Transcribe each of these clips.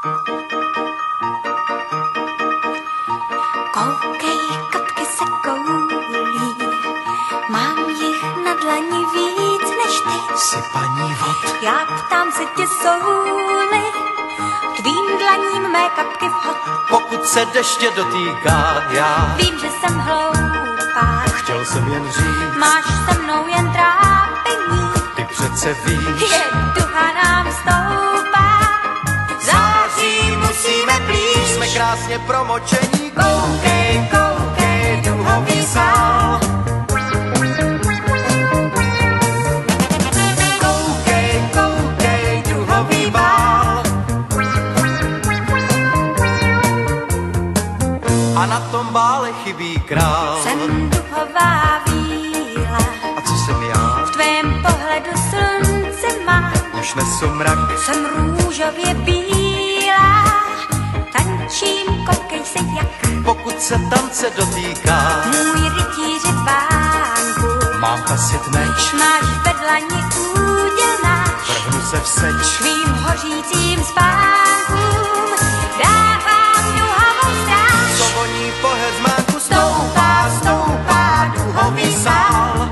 Koukej, kapky se koulí, mám jich na dlani víc než ty. Sypaní vod. Já ptám se tě, jsou-li tvým dlaním mé kapky vhod. Pokud se deště dotýká, já Vím, že jsem hloupá, chtěl jsem jen říct, máš se mnou jen trápení. ty přece víš, Je duha nám stoupá, září musíme blíž. jsme krásně promočení. Koukej, koukej, duhový sál. Koukej, koukej, duhový bál. A na tom bále chybí král. Jsem duhová víla, A co jsem já? v tvém pohledu slunce má. Už nesu mrak. Jsem růžově bílá, tančím, koukej se jak. Pokud se tance dotýká, Můj rytíři vánku, mám hasit meč. máš ve dlani úděl náš. Vrhnu se v seč. Tvým hořícím spánkům dávám duhavou stráž. Co voní po heřmánku, Stoupá, stoupá duhový sál.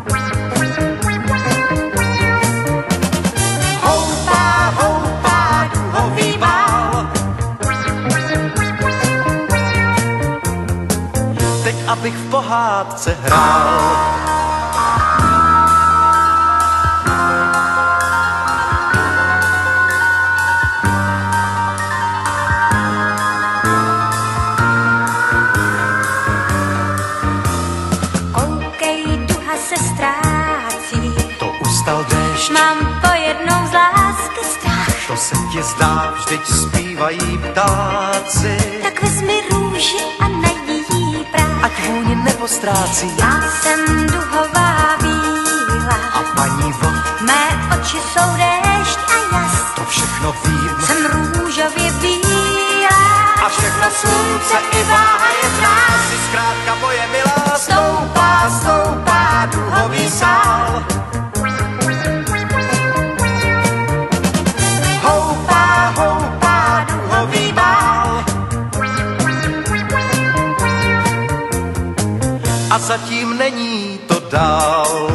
houpá, houpá, duhový bál. Teď abych v pohádce hrál. Koukej, duha se ztrácí, To ustal déšť, mám pojednou z lásky strach. to se ti zdá, vždyť zpívají ptáci. Tak vezmi růži a najdi jí prach. Ať vůni nepostrácí Já jsem duhová víla, a paní vod, mé oči jsou déšť a jas. to všechno vím. Jsem růžově bílá A všechno slunce i váha je v nás. Jsi zkrátka moje milá. Stoupá, stoupá duhový sál. Houpá, houpá duhový bál. A zatím není to dál.